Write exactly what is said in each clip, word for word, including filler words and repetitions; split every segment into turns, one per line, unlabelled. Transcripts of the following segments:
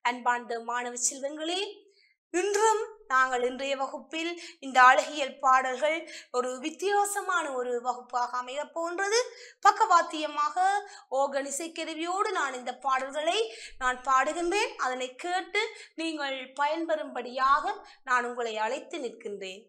அன்பார்ந்த மாணவ செல்வங்களே, இன்றும் நாங்கள் இன்றைய வகுப்பில் இந்த அழகியல் பாடல்கள் ஒரு வித்தியாசமான ஒரு வகுப்பாக அமைய போன்றது. பக்கவாத்தியமாக ஓகன் இசைக்கருவியோடு நான் இந்த பாடல்களை நான் பாடுகின்றேன். அதனை கேட்டு நீங்கள் பயன்பெறும்படியாக நான் உங்களை அழைத்து நிற்கின்றேன்.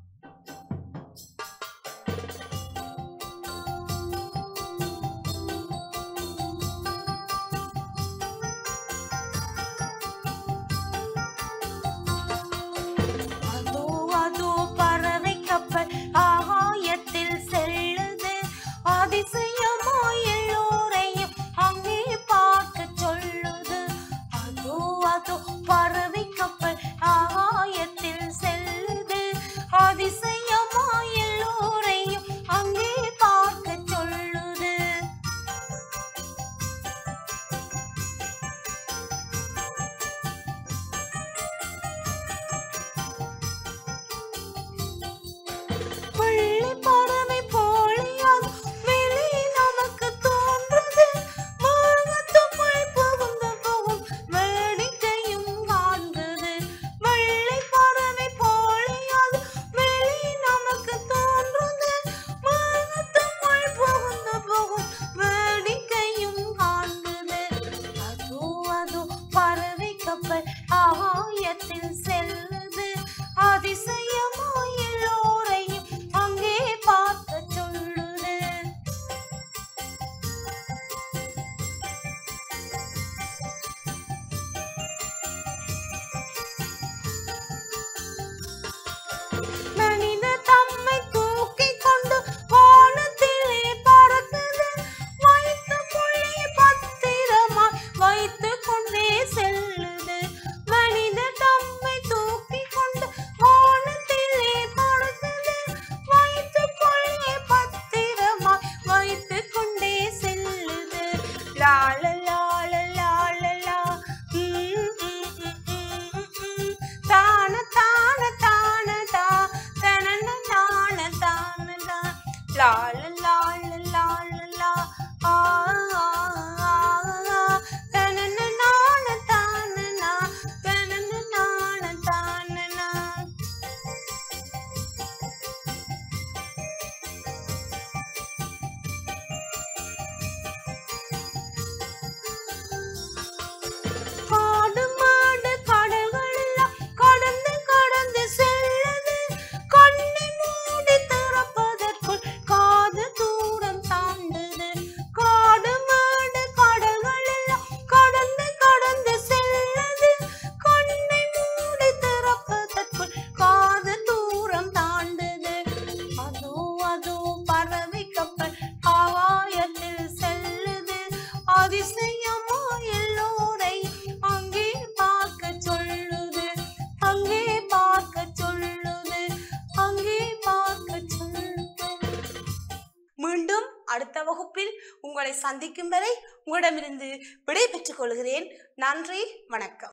மீண்டும் அடுத்த வகுப்பில் உங்களை சந்திக்கும் வரை உங்களிடமிருந்து விடை பெற்றுக் கொள்கிறேன். நன்றி, வணக்கம்.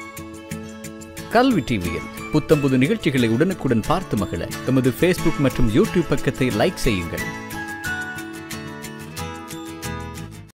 கல்வி டிவியில் புத்தம்புது நிகழ்ச்சிகளை உடனுக்குடன் பார்த்து மகிழ எமது ஃபேஸ்புக் மற்றும் யூடியூப் பக்கத்தை லைக் செய்யுங்கள்.